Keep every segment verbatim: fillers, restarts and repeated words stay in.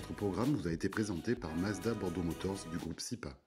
Notre programme vous a été présenté par Mazda Bordeaux Motors du groupe SIPA.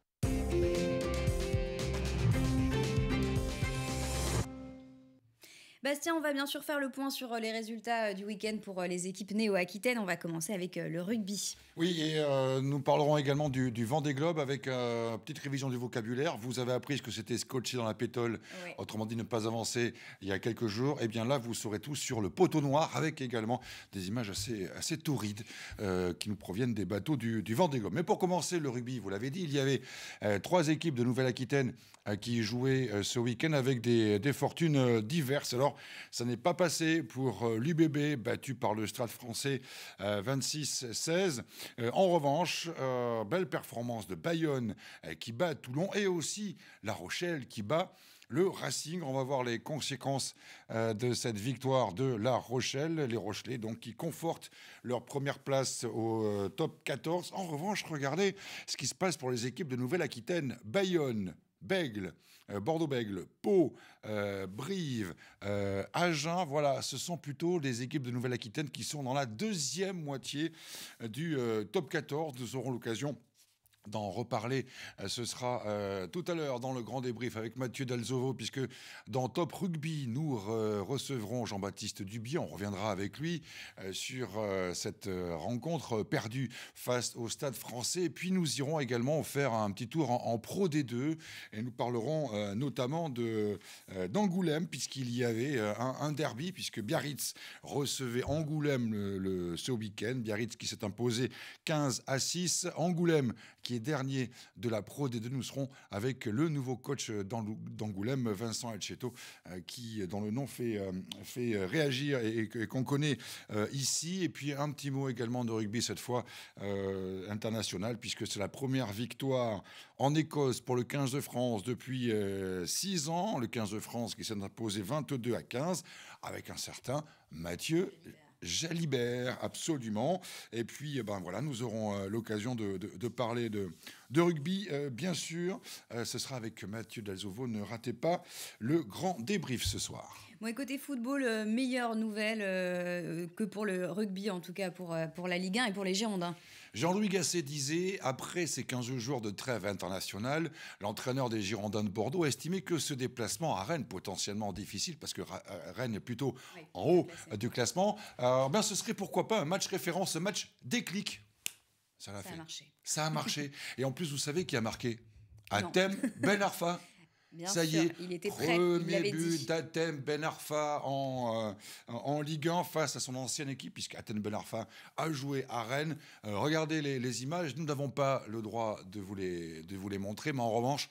Bastien, on va bien sûr faire le point sur les résultats du week-end pour les équipes néo-aquitaines. On va commencer avec le rugby. Oui, et euh, nous parlerons également du, du Vendée Globe avec euh, une petite révision du vocabulaire. Vous avez appris ce que c'était scotché dans la pétole, Oui. autrement dit ne pas avancer il y a quelques jours. Et bien là, vous saurez tout sur le poteau noir avec également des images assez, assez torrides euh, qui nous proviennent des bateaux du, du Vendée Globe. Mais pour commencer, le rugby, vous l'avez dit, il y avait euh, trois équipes de Nouvelle-Aquitaine euh, qui jouaient euh, ce week-end avec des, des fortunes euh, diverses. Alors, ça n'est pas passé pour euh, l'U B B, battu par le Stade français euh, vingt-six seize. Euh, en revanche, euh, belle performance de Bayonne euh, qui bat Toulon et aussi La Rochelle qui bat le Racing. On va voir les conséquences euh, de cette victoire de La Rochelle. Les Rochelais donc qui confortent leur première place au euh, top quatorze. En revanche, regardez ce qui se passe pour les équipes de Nouvelle-Aquitaine. Bayonne, Bègle, euh, Bordeaux-Bègle, Pau, euh, Brive, euh, Agen, voilà, ce sont plutôt des équipes de Nouvelle-Aquitaine qui sont dans la deuxième moitié du euh, top quatorze. Nous aurons l'occasion d'en reparler, ce sera euh, tout à l'heure dans le grand débrief avec Mathieu Dalzovo, puisque dans Top Rugby, nous re recevrons Jean-Baptiste Dubié. On reviendra avec lui euh, sur euh, cette euh, rencontre perdue face au Stade français. Et puis nous irons également faire un petit tour en, en Pro D deux et nous parlerons euh, notamment de euh, d'Angoulême, puisqu'il y avait euh, un, un derby, puisque Biarritz recevait Angoulême le, le, ce week-end. Biarritz qui s'est imposé quinze à six. Angoulême qui est dernier de la Pro D deux. Nous serons avec le nouveau coach d'Angoulême, Vincent Alchetto, euh, qui, dont le nom fait, euh, fait réagir et, et qu'on connaît euh, ici. Et puis un petit mot également de rugby, cette fois euh, international, puisque c'est la première victoire en Écosse pour le quinze de France depuis euh, six ans. Le quinze de France qui s'est imposé vingt-deux à quinze avec un certain Mathieu Jalibert, absolument. Et puis, ben voilà, nous aurons euh, l'occasion de, de, de parler de, de rugby, euh, bien sûr. Euh, ce sera avec Mathieu Dalzovo. Ne ratez pas le grand débrief ce soir. Bon, côté football, euh, meilleure nouvelle euh, que pour le rugby, en tout cas pour, euh, pour la Ligue un et pour les Girondins. Jean-Louis Gasset disait, après ces quinze jours de trêve internationale, l'entraîneur des Girondins de Bordeaux a estimé que ce déplacement à Rennes, potentiellement difficile, parce que Rennes est plutôt oui, en haut classé. du classement, euh, ben ce serait pourquoi pas un match référence, un match déclic. Ça l'a fait. Ça a marché. Ça a marché. Et en plus, vous savez qui a marqué? Hatem Ben Arfa. Bien ça sûr, y est, il était prêt, premier il but d'Hatem Ben Arfa en, euh, en Ligue un face à son ancienne équipe, puisque Hatem Ben Arfa a joué à Rennes. Euh, regardez les, les images, nous n'avons pas le droit de vous les, de vous les montrer, mais en revanche,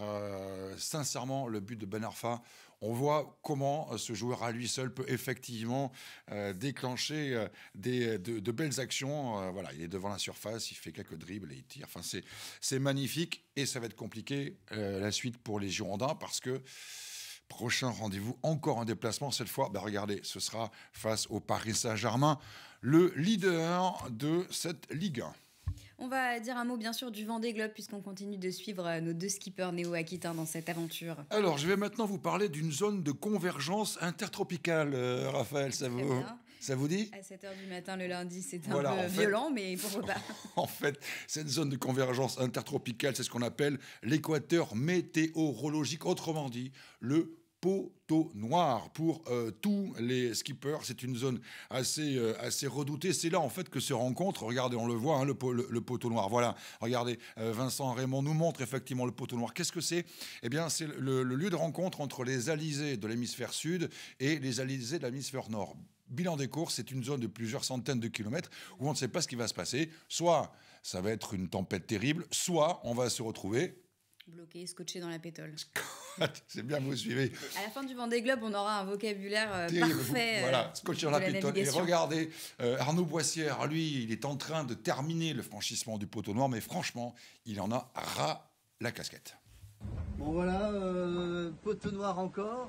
euh, sincèrement, le but de Ben Arfa, on voit comment ce joueur à lui seul peut effectivement euh, déclencher euh, des, de, de belles actions. Euh, voilà, il est devant la surface, il fait quelques dribbles et il tire. Enfin, c'est, c'est magnifique et ça va être compliqué euh, la suite pour les Girondins parce que prochain rendez-vous, encore un déplacement cette fois. Ben regardez, ce sera face au Paris Saint-Germain, le leader de cette Ligue un. On va dire un mot bien sûr du Vendée Globe puisqu'on continue de suivre nos deux skippers néo-aquitains dans cette aventure. Alors, je vais maintenant vous parler d'une zone de convergence intertropicale, euh, Raphaël, ça vous, ça vous dit? À sept heures du matin le lundi, c'est voilà, un peu en fait, violent, mais pourquoi pas. En fait, cette zone de convergence intertropicale, c'est ce qu'on appelle l'équateur météorologique, autrement dit, le poteau noir pour euh, tous les skippers. C'est une zone assez, euh, assez redoutée. C'est là, en fait, que se rencontrent, regardez, on le voit, hein, le, le, le poteau noir. Voilà, regardez, euh, Vincent Raymond nous montre effectivement le poteau noir. Qu'est-ce que c'est? Eh bien, c'est le, le lieu de rencontre entre les alizés de l'hémisphère sud et les alizés de l'hémisphère nord. Bilan des courses, c'est une zone de plusieurs centaines de kilomètres où on ne sait pas ce qui va se passer. Soit ça va être une tempête terrible, soit on va se retrouver bloqué, scotché dans la pétole. C'est bien, vous suivez. À la fin du Vendée Globe, on aura un vocabulaire euh, parfait. Voilà, scotché dans la pétole. Et regardez, euh, Arnaud Boissière, lui, il est en train de terminer le franchissement du poteau noir, mais franchement, il en a ras la casquette. Bon voilà, euh, poteau noir encore.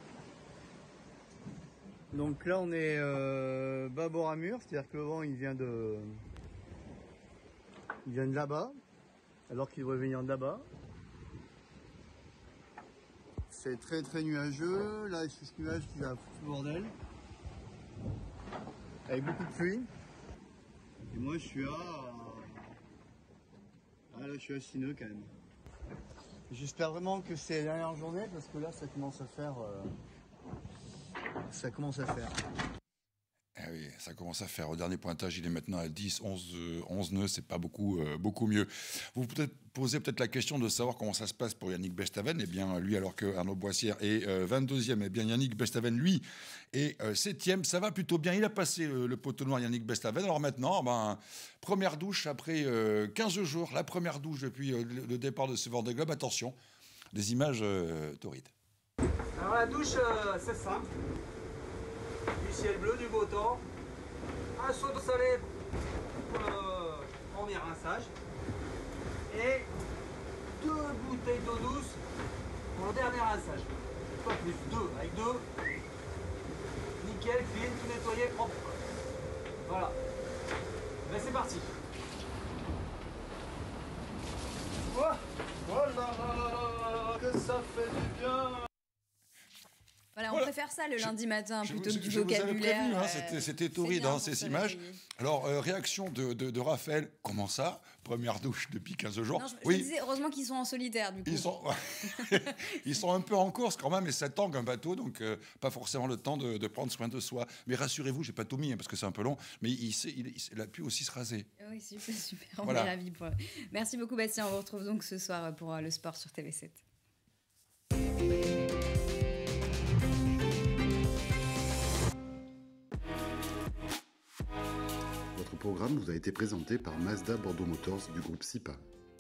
Donc là, on est euh, bâbord à mur, c'est-à-dire que le vent, il vient de, il vient de là-bas, alors qu'il devrait venir de là-bas. C'est très très nuageux, là c'est ce nuage qui va foutre le bordel, avec beaucoup de pluie. Et moi, je suis à... Ah là, je suis à six nœuds quand même. J'espère vraiment que c'est la dernière journée parce que là, ça commence à faire... euh, Ça commence à faire. Ah oui, ça commence à faire. Au dernier pointage, il est maintenant à dix, onze, euh, onze nœuds, c'est pas beaucoup, euh, beaucoup mieux. Vous vous peut-être posez peut-être la question de savoir comment ça se passe pour Yannick Bestaven. Eh bien, lui, alors que Arnaud Boissière est euh, vingt-deuxième, eh bien, Yannick Bestaven, lui, est euh, septième. Ça va plutôt bien. Il a passé le, le poteau noir, Yannick Bestaven. Alors maintenant, ben, première douche après euh, quinze jours, la première douche depuis euh, le, le départ de ce Vendée Globe. Attention, des images euh, torrides. Alors la douche, euh, c'est simple. Du ciel bleu, du beau temps. Un seau d'eau salée pour le premier rinçage. Et deux bouteilles d'eau douce pour le dernier rinçage. Pas plus, deux. Avec deux, nickel, clean, tout nettoyé, propre. Voilà. Ben c'est parti. Oh, oh là là là là, que ça fait du bien. Voilà, on Voilà. préfère ça le lundi matin Je plutôt vous- que du je vous avais vocabulaire. prévenu, hein, euh, c'était- c'était c'est torride, bien hein, pour ces se images. réveiller. Alors, euh, réaction de, de, de Raphaël. Comment ça? Première douche depuis quinze jours. Non, je, je Oui, me disais, heureusement qu'ils sont en solitaire du coup. ils sont, ils sont un peu en course quand même, et ça tangue un bateau, donc euh, pas forcément le temps de, de prendre soin de soi. Mais rassurez-vous, j'ai pas tout mis, hein, parce que c'est un peu long, mais il, sait- il, il- il a pu aussi se raser. Oui, super, super. On Voilà. est ravis. Pour... Merci beaucoup, Bastien. On vous retrouve donc ce soir pour euh, le sport sur T V sept. Votre programme vous a été présenté par Mazda Bordeaux Motors du groupe SIPA.